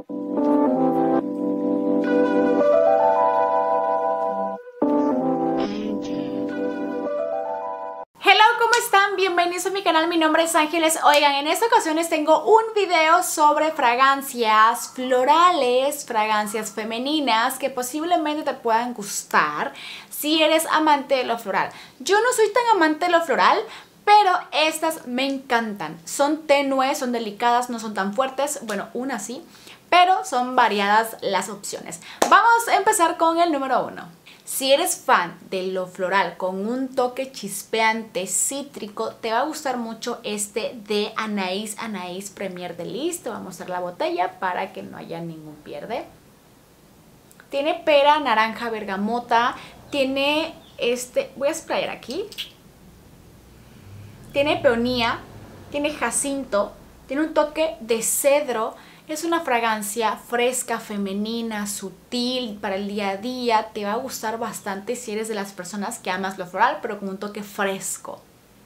Bienvenidos a mi canal, mi nombre es Ángeles. Oigan, en esta ocasión les tengo un video sobre fragancias florales, fragancias femeninas que posiblemente te puedan gustar si eres amante de lo floral. Yo no soy tan amante de lo floral, pero estas me encantan. Son tenues, son delicadas, no son tan fuertes, bueno, una sí, pero son variadas las opciones. Vamos a empezar con el número 1. Si eres fan de lo floral con un toque chispeante cítrico, te va a gustar mucho este de Anaïs Premier Délice. Te voy a mostrar la botella para que no haya ningún pierde. Tiene pera, naranja, bergamota, tiene voy a sprayar aquí. Tiene peonía, tiene jacinto, tiene un toque de cedro. Es una fragancia fresca, femenina, sutil, para el día a día. Te va a gustar bastante si eres de las personas que amas lo floral, pero con un toque fresco.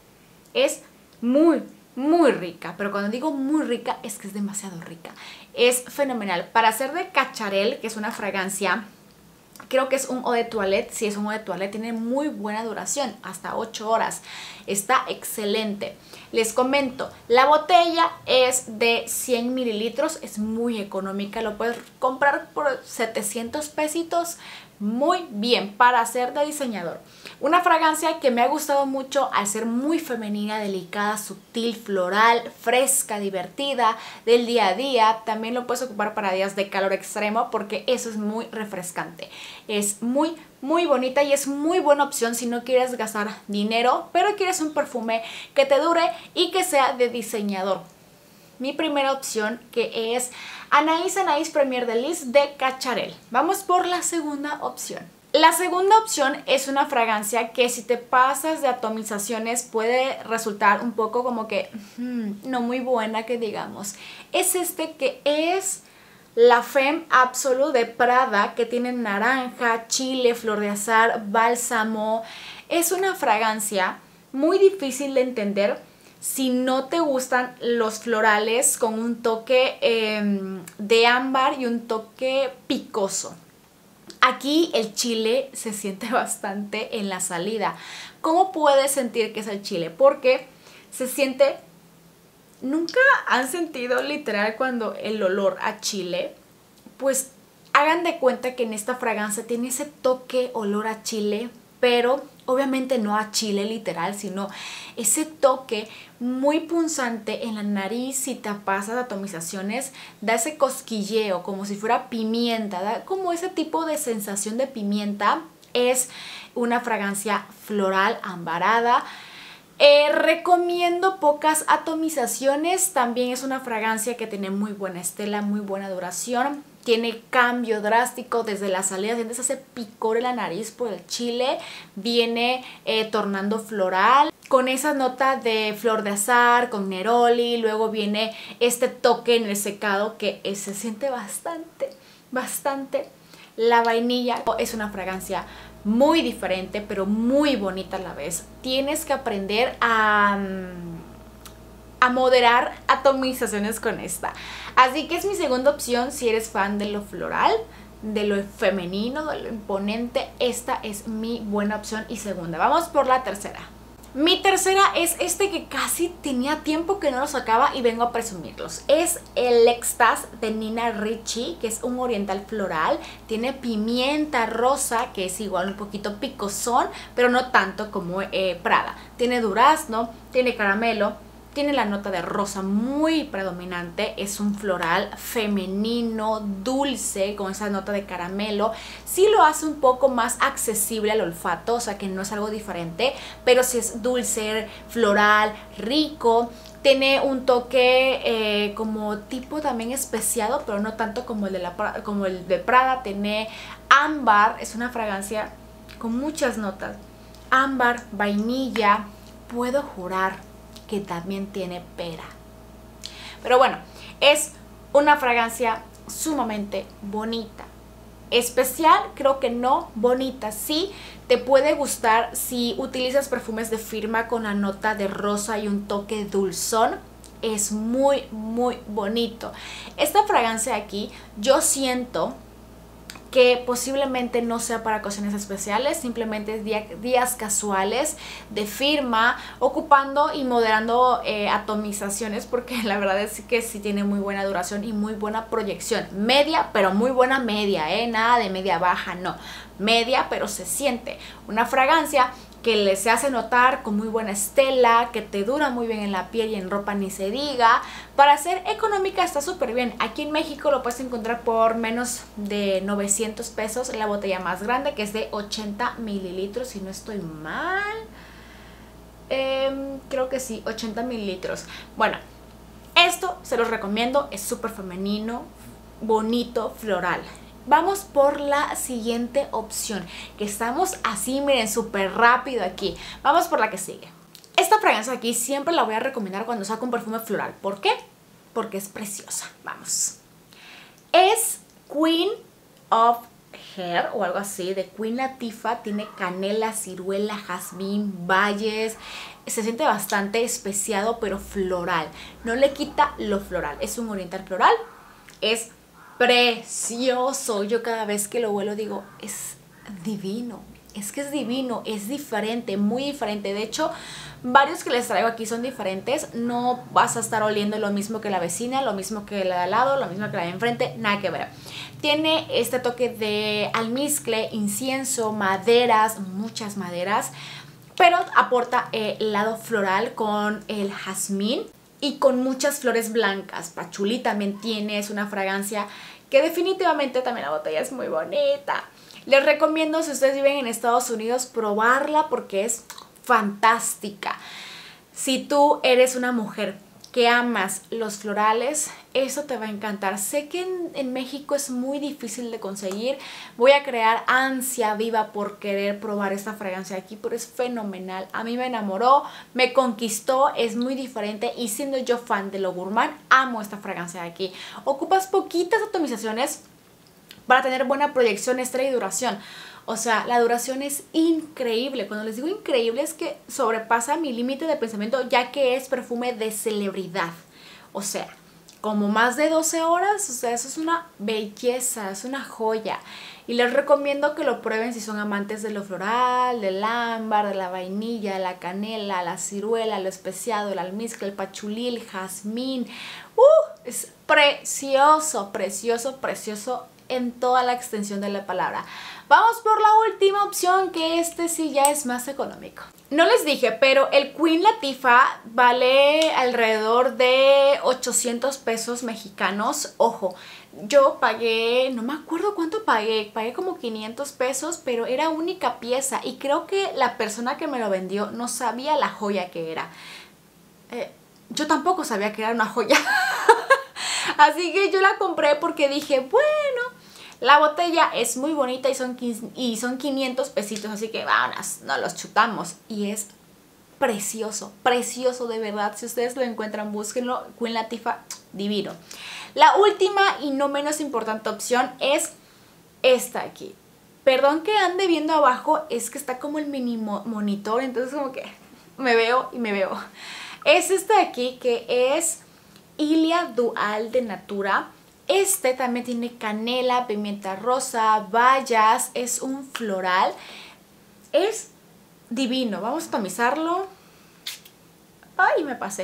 Es muy, muy rica, pero cuando digo muy rica es que es demasiado rica. Es fenomenal. Para hacer de Cacharel, que es una fragancia, creo que es un eau de toilette. Si es un eau de toilette, tiene muy buena duración, hasta 8 horas. Está excelente. Les comento, la botella es de 100 mililitros, es muy económica, lo puedes comprar por 700 pesitos, muy bien, para ser de diseñador. Una fragancia que me ha gustado mucho al ser muy femenina, delicada, sutil, floral, fresca, divertida, del día a día. También lo puedes ocupar para días de calor extremo porque eso es muy refrescante. Es muy bonita y es muy buena opción si no quieres gastar dinero, pero quieres un perfume que te dure y que sea de diseñador. Mi primera opción, que es Anaïs Premier Délice de Cacharel. Vamos por la segunda opción. La segunda opción es una fragancia que si te pasas de atomizaciones puede resultar un poco como que no muy buena, que digamos. Es que es la Femme Absolue de Prada, que tiene naranja, chile, flor de azahar, bálsamo. Es una fragancia muy difícil de entender si no te gustan los florales con un toque de ámbar y un toque picoso. Aquí el chile se siente bastante en la salida. ¿Cómo puedes sentir que es el chile? Porque se siente... ¿Nunca han sentido literal cuando el olor a chile? Pues hagan de cuenta que en esta fragancia tiene ese toque olor a chile, pero obviamente no a chile literal, sino ese toque muy punzante en la nariz. Si te pasas de atomizaciones, da ese cosquilleo como si fuera pimienta, da como ese tipo de sensación de pimienta. Es una fragancia floral ambarada. Recomiendo pocas atomizaciones. También es una fragancia que tiene muy buena estela, muy buena duración. Tiene cambio drástico desde la salida. Sientes ese picor en la nariz por el chile. Viene tornando floral, con esa nota de flor de azahar, con neroli. Luego viene este toque en el secado que se siente bastante. La vainilla es una fragancia muy diferente, pero muy bonita a la vez. Tienes que aprender a moderar atomizaciones con esta. Así que es mi segunda opción si eres fan de lo floral, de lo femenino, de lo imponente. Esta es mi buena opción y segunda. Vamos por la tercera. Mi tercera es que casi tenía tiempo que no lo sacaba y vengo a presumirlos. Es el Extase de Nina Ricci, que es un oriental floral. Tiene pimienta rosa, que es igual un poquito picosón, pero no tanto como Prada. Tiene durazno, tiene caramelo. Tiene la nota de rosa muy predominante, es un floral femenino, dulce, con esa nota de caramelo. Sí lo hace un poco más accesible al olfato, o sea que no es algo diferente, pero sí es dulce, floral, rico. Tiene un toque como tipo también especiado, pero no tanto como el de Prada. Tiene ámbar, es una fragancia con muchas notas. Ámbar, vainilla, puedo jurar que también tiene pera. Pero bueno, es una fragancia sumamente bonita. Especial, creo que no, bonita. Sí, te puede gustar si utilizas perfumes de firma con la nota de rosa y un toque dulzón. es muy bonito. Esta fragancia aquí yo siento que posiblemente no sea para ocasiones especiales, simplemente es días casuales de firma, ocupando y moderando atomizaciones, porque la verdad es que sí tiene muy buena duración y muy buena proyección. Media, pero muy buena media, nada de media baja, no. Media, pero se siente. Una fragancia que le se hace notar con muy buena estela, que te dura muy bien en la piel y en ropa ni se diga. Para ser económica está súper bien. Aquí en México lo puedes encontrar por menos de 900 pesos la botella más grande, que es de 80 mililitros, si no estoy mal. Creo que sí, 80 mililitros. Bueno, esto se los recomiendo, es súper femenino, bonito, floral. Vamos por la siguiente opción, que estamos así, miren, súper rápido aquí. Vamos por la que sigue. Esta fragancia aquí siempre la voy a recomendar cuando saco un perfume floral. ¿Por qué? Porque es preciosa. Vamos. Es Queen of Hair o algo así, de Queen Latifah. Tiene canela, ciruela, jazmín, bayes. Se siente bastante especiado, pero floral. No le quita lo floral. Es un oriental floral. Es precioso. Yo cada vez que lo huelo digo, es divino. Es que es divino, es diferente, muy diferente. De hecho, varios que les traigo aquí son diferentes. No vas a estar oliendo lo mismo que la vecina, lo mismo que la de al lado, lo mismo que la de enfrente, nada que ver. Tiene este toque de almizcle, incienso, maderas, muchas maderas, pero aporta el lado floral con el jazmín y con muchas flores blancas. Pachulí también tiene, es una fragancia que definitivamente también la botella es muy bonita. Les recomiendo, si ustedes viven en Estados Unidos, probarla porque es fantástica. Si tú eres una mujer que amas los florales, eso te va a encantar. Sé que en México es muy difícil de conseguir. Voy a crear ansia viva por querer probar esta fragancia aquí, pero es fenomenal. A mí me enamoró, me conquistó, es muy diferente y siendo yo fan de lo gourmand, amo esta fragancia de aquí. Ocupas poquitas atomizaciones para tener buena proyección, estrella y duración. O sea, la duración es increíble. Cuando les digo increíble es que sobrepasa mi límite de pensamiento, ya que es perfume de celebridad. O sea, como más de 12 horas, o sea, eso es una belleza, es una joya. Y les recomiendo que lo prueben si son amantes de lo floral, del ámbar, de la vainilla, la canela, la ciruela, lo especiado, el almizcle, el pachulí, el jazmín. Es precioso, precioso, precioso en toda la extensión de la palabra. Vamos por la última opción, que este sí ya es más económico. No les dije, pero el Queen Latifah vale alrededor de 800 pesos mexicanos. Ojo, yo pagué, no me acuerdo cuánto pagué como 500 pesos, pero era única pieza y creo que la persona que me lo vendió no sabía la joya que era. Yo tampoco sabía que era una joya. Así que yo la compré porque dije, bueno, la botella es muy bonita y son 500 pesitos, así que vámonos, nos los chutamos. Y es precioso, precioso de verdad. Si ustedes lo encuentran, búsquenlo. Queen Latifah, divino. La última y no menos importante opción es esta aquí. Perdón que ande viendo abajo, es que está como el mini monitor, entonces como que me veo y me veo. Es esta de aquí, que es Ilia Dual de Natura. Este también tiene canela, pimienta rosa, bayas, es un floral. Es divino. Vamos a tamizarlo. Ay, me pasé.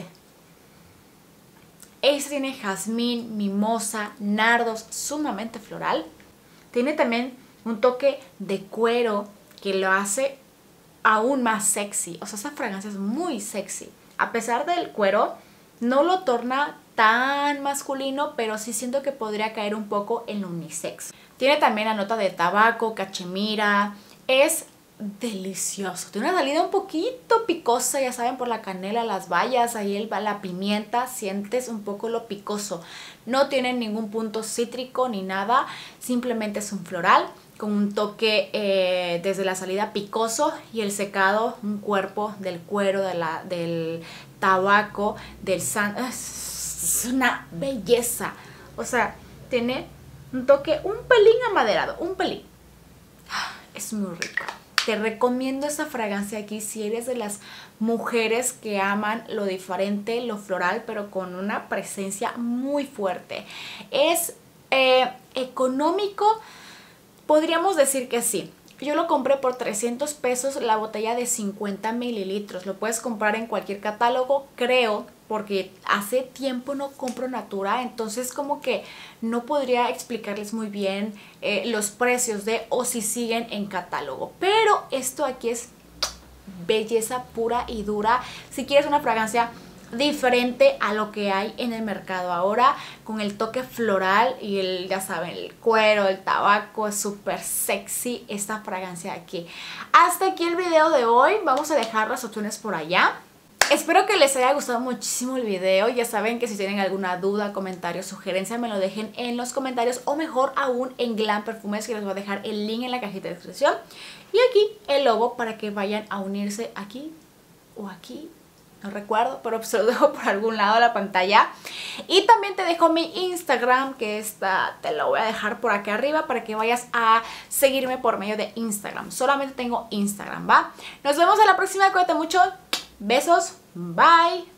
Este tiene jazmín, mimosa, nardos, sumamente floral. Tiene también un toque de cuero que lo hace aún más sexy. O sea, esa fragancia es muy sexy. A pesar del cuero, no lo torna tan masculino, pero sí siento que podría caer un poco en lo unisex. Tiene también la nota de tabaco, cachemira. Es delicioso. Tiene una salida un poquito picosa, ya saben, por la canela, las bayas, ahí la pimienta, sientes un poco lo picoso. No tiene ningún punto cítrico ni nada, simplemente es un floral con un toque desde la salida picoso y el secado, un cuerpo del cuero, del tabaco, del es una belleza. O sea, tiene un toque un pelín amaderado, un pelín. Es muy rico. te recomiendo esta fragancia aquí si eres de las mujeres que aman lo diferente, lo floral, pero con una presencia muy fuerte. Es económico, podríamos decir que sí. Yo lo compré por 300 pesos la botella de 50 mililitros. Lo puedes comprar en cualquier catálogo, creo, porque hace tiempo no compro Natura, entonces como que no podría explicarles muy bien los precios o si siguen en catálogo. Pero esto aquí es belleza pura y dura. Si quieres una fragancia diferente a lo que hay en el mercado ahora, con el toque floral y el, ya saben, el cuero, el tabaco, es súper sexy esta fragancia aquí. Hasta aquí el video de hoy, vamos a dejar las opciones por allá. Espero que les haya gustado muchísimo el video. Ya saben que si tienen alguna duda, comentario, sugerencia, me lo dejen en los comentarios o mejor aún en Glam Perfumes, que les voy a dejar el link en la cajita de descripción. Y aquí el logo para que vayan a unirse aquí o aquí. No recuerdo, pero se lo dejo por algún lado de la pantalla. Y también te dejo mi Instagram, que te lo voy a dejar por aquí arriba para que vayas a seguirme por medio de Instagram. Solamente tengo Instagram, ¿va? Nos vemos en la próxima, cuídate mucho. Besos, bye.